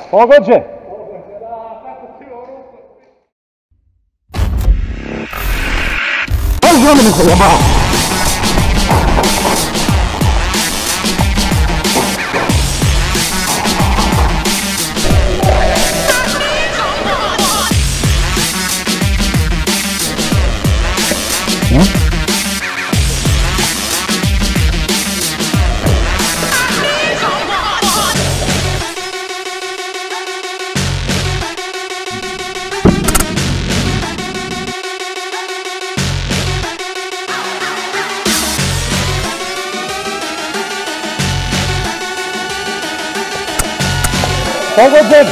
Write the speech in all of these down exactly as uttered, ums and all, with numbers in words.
Pogođen! Aj, za mene zajebao! Pogođen!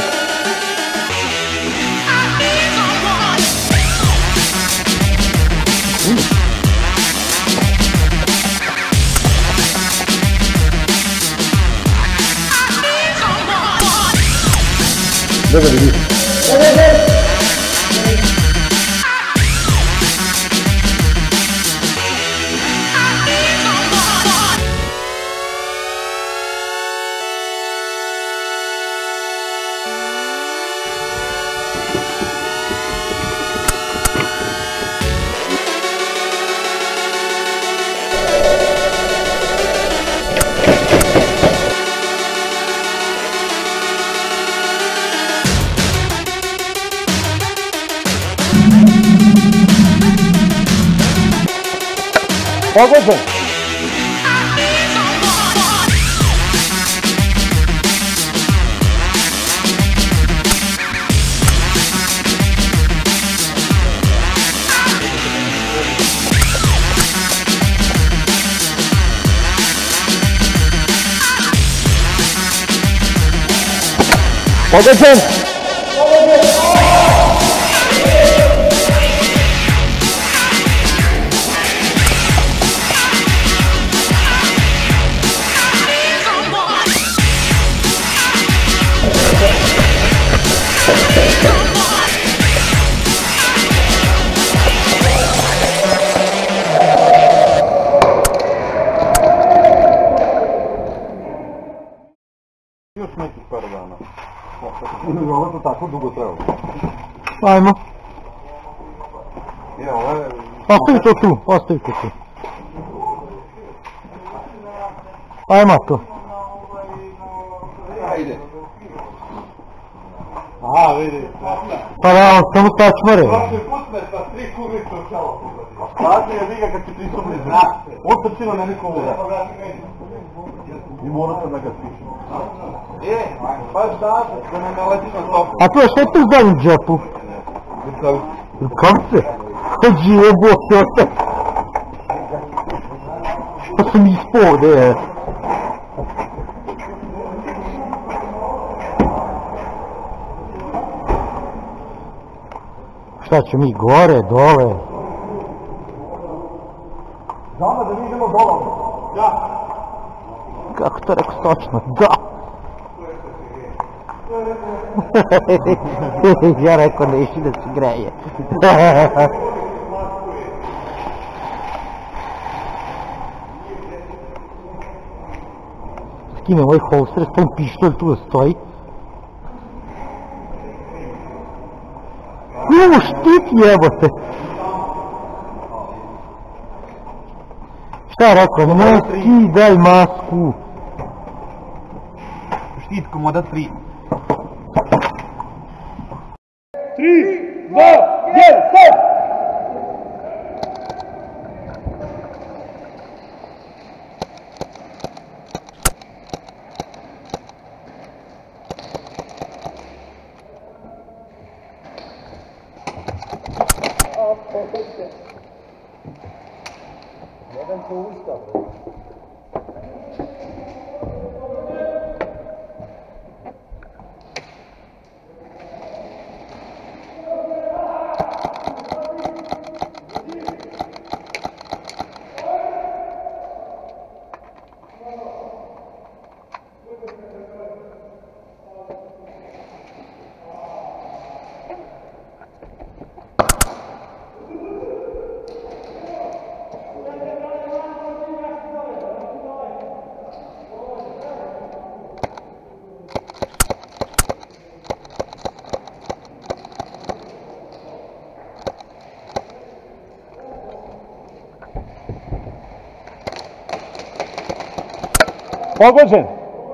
Dobro vidi. Pogođen! Pogođen! Još nekih par dana. Ovo to tako dugo trebalo. Ajmo. Je, ovo je... Ostavi to tu, ostavi to tu. Ajmo to. Ajde. Aha, vidi. Pa da, on samo stačmare. Prošli put me sa tri kubicu čelo pogodio. Spazi je viga kad ti prisutni znak. On trčilo na nekom uda. I mora se da ga spišem. E, baš da, da ne naletiš na topu. A to je što je tu u zadnjem džepu? Rukavice. Rukavice? Hođi jebote otak. Što sam ispao ovdje je? Šta ću mi gore, dole? Znamo da mi idemo dole. Da. Kako to rekao stočno? Da! Ja rekao neši da se greje. Skine ovaj holster, stavim pištolj tu da stoji. Uuu, štit jebote! Šta je rekao? Ne skidaj masku! Štit komoda tri. tri, dva, jedan, sad! Jedan ko ustav. Pogođen.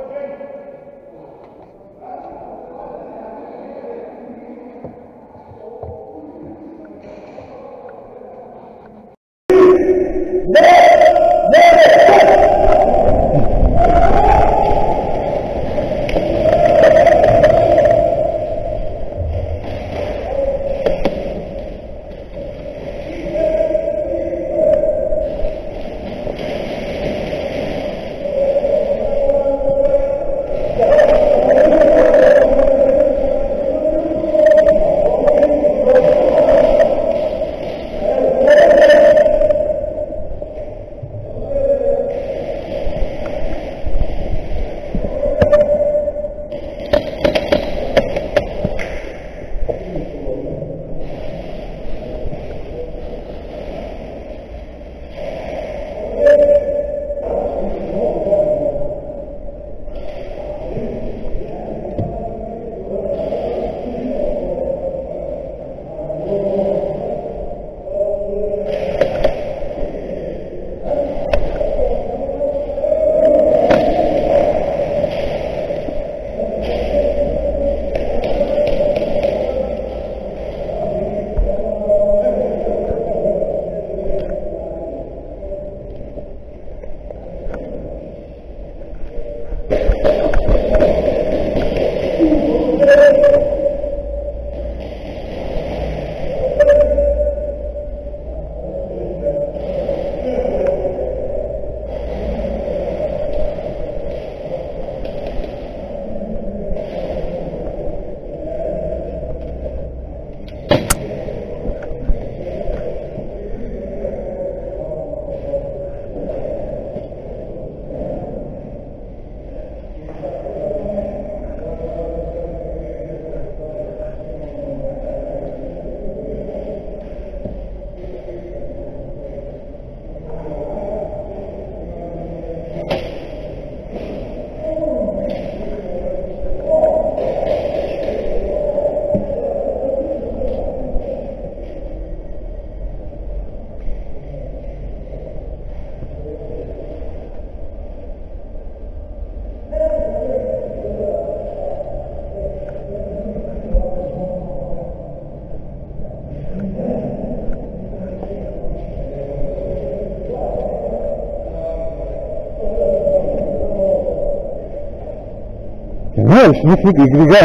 Знаешь, нифига, грига.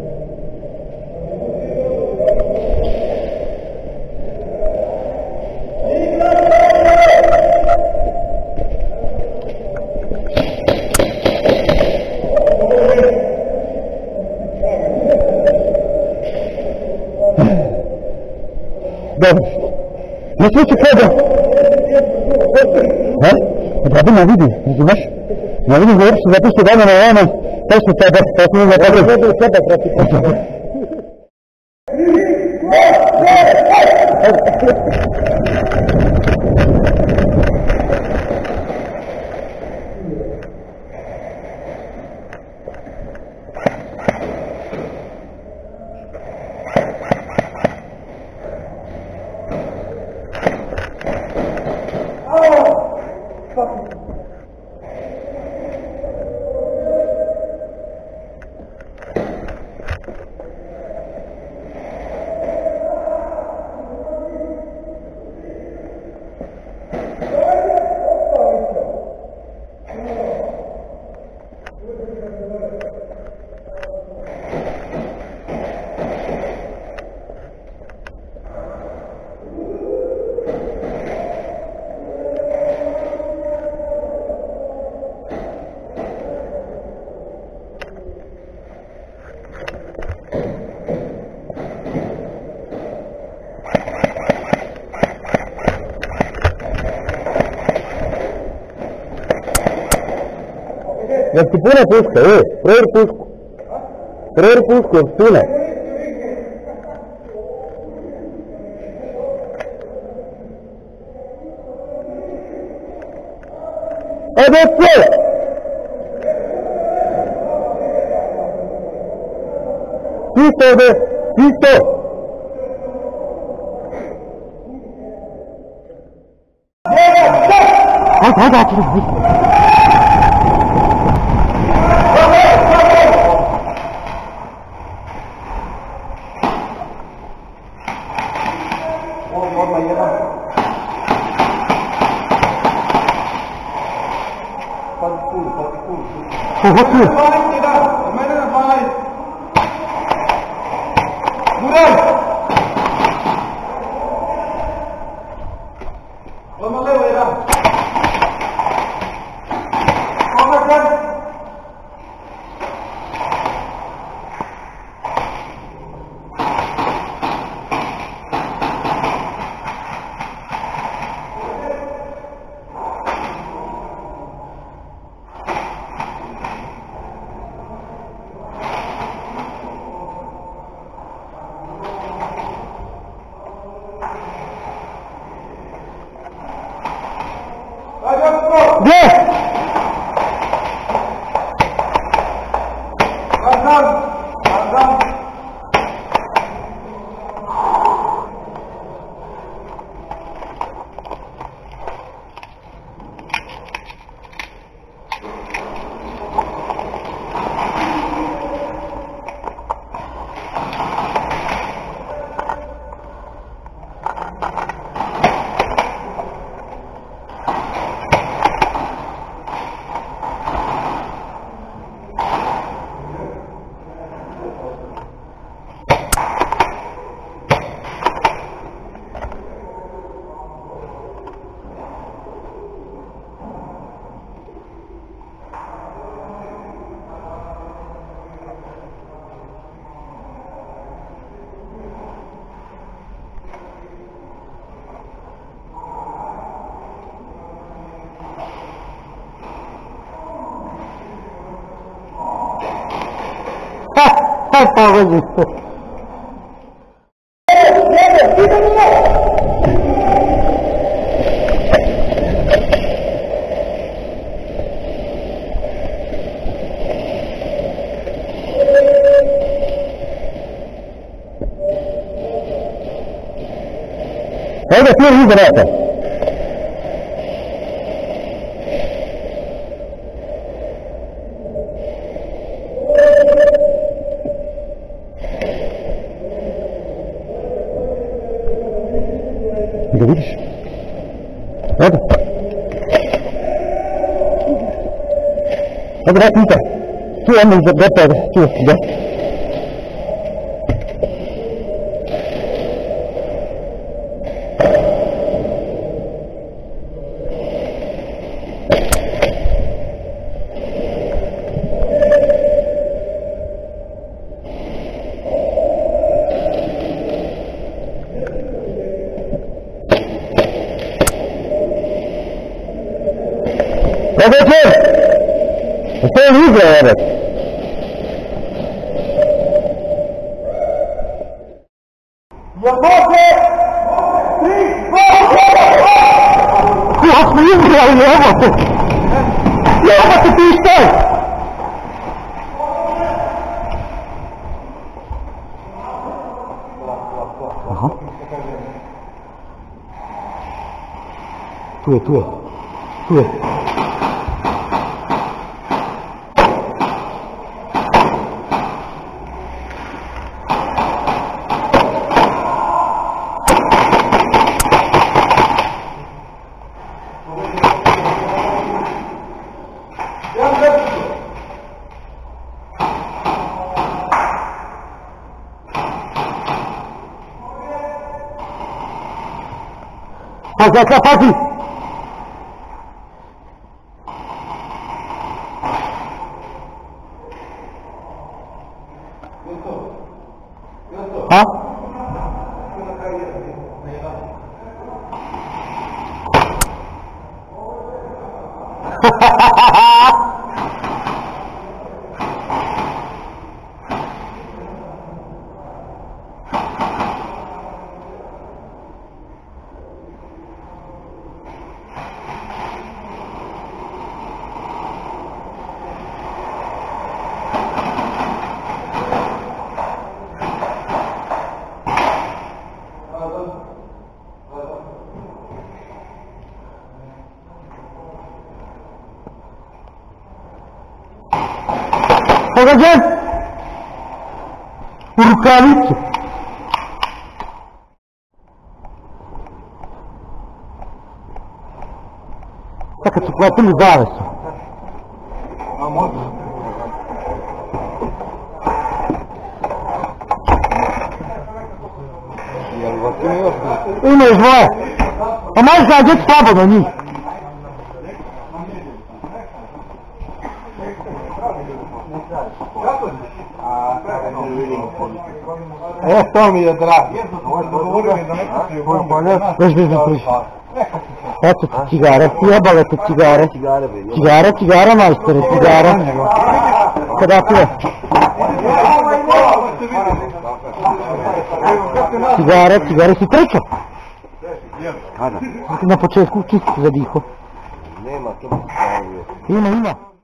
Добре. Не случи какво? А? Добре, не види, не знаеш? Не види, говори, че запише даме на Лана. Точно това беше, това сме направили. Da ti puna puška, e, provjeri pušku. Provjeri pušku, jer puna. E, da sve! Čisto ovdje, čisto! Ajde, ajde, ajde, ajde. Pazi kulu, pazi kulu. Koga tu je? dvanaest jedan, od mene na dvanaest. Muraj! Odmah levo jedan. Odmah jedan. Gdje? Azam! Azam! Ha, pogodi se. Ajde, ti je iza vrata. Da vidiš? Ajde. Ajde, vrati unutra. Tu je ono iza vrata, tu je, da. Kako je to? To je igra, jebek. Jebote! Tri, dva, Ja smo igrali, jebote! Jebote ti šta? Aha. Tu je, tu je. Tu je. Pazi, pazi, pazi! Ha? Pogađaj! U rukavicu! Sad kad su platili zavesu. Ima još dvoje. Pa možeš nađeti slobodno njih. E, to mi je drago. Veš, veš, veš, eto ti cigare, jebale te cigare. Cigare, cigare, majstore, cigare. Kada ti je? Cigare, cigare, si trčao? Kada? Na početku čisto zadiho. Nema, to mi se Ima, ima.